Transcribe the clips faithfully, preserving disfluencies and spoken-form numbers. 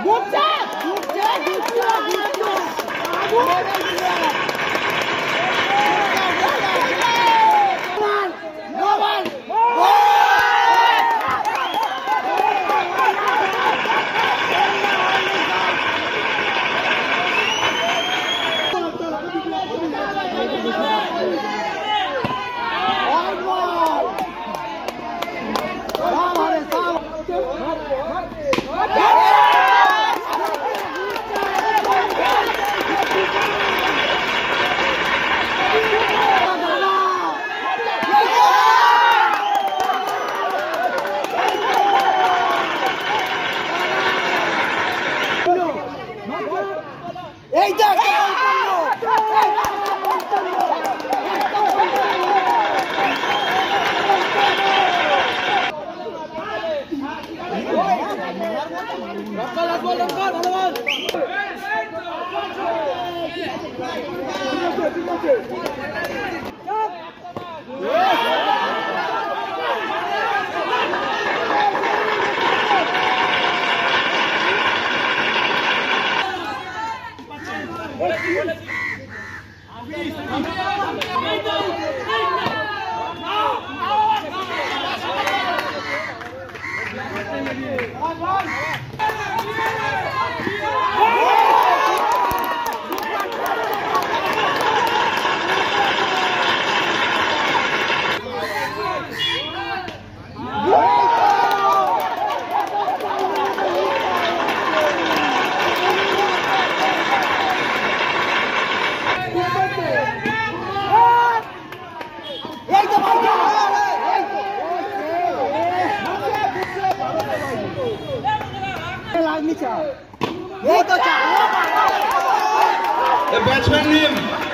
The batsman name.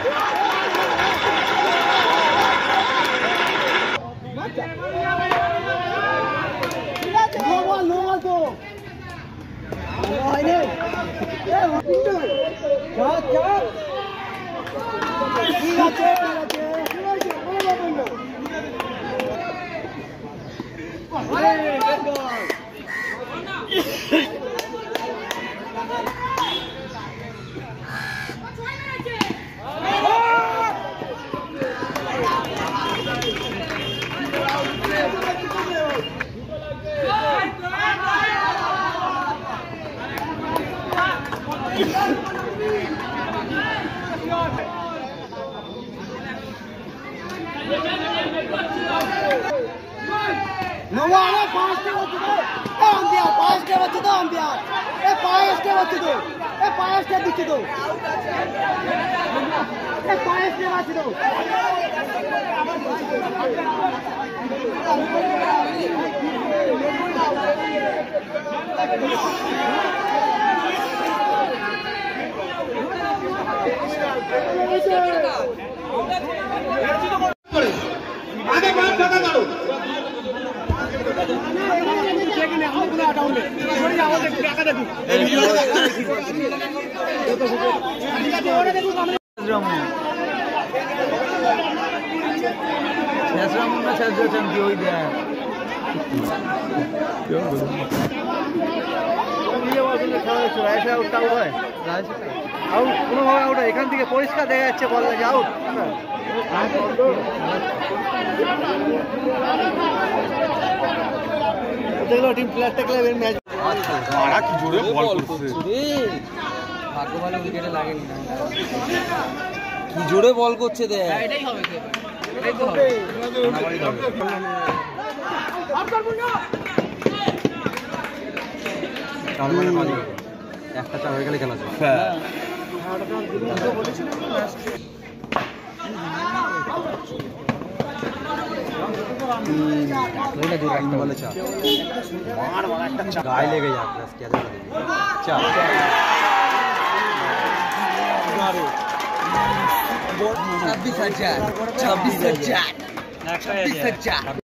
No one, no one to. No one, pass ke bachche do. Ambia, pass ke bachche do ambia. E pass ke bachche do. E pass ke bachche do. E pass ke bachche do. आगे बात ढका करो लेकिन हम पूरा down में थोड़ी आवाज देख क्या कर देखो और देखो रामू रामू ना चल जो चल होई दे क्यों बोलो ये वाला ने खड़ा है ऐसा उठा हुआ है राज आउट কোনো ভাবে আউট এখান থেকে পরিষ্কার দেখা যাচ্ছে বল লাগে আউট দেখো টিম প্লেয়ার টেকলে ম্যাচ মারা কি জোরে বল করছে রে ভাগ্য ভালো উইকেটে লাগেনি না কি জোরে বল করছে দে এটাই হবে এটাই তো হবে আর করব না তার মানে মানে একটা চার হয়ে গেলে খেলা যায় হ্যাঁ लेने दूर रखने वाले चार मार वाला একটা চার গায়ে লেগে যাক প্লাস কি আছে চার মারো ছাব্বিশ হাজার ছাব্বিশ হাজার ছাব্বিশ হাজার